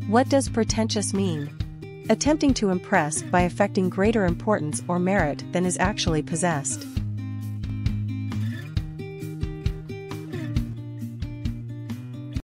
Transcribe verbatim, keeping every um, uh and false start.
What does pretentious mean? Attempting to impress by affecting greater importance or merit than is actually possessed.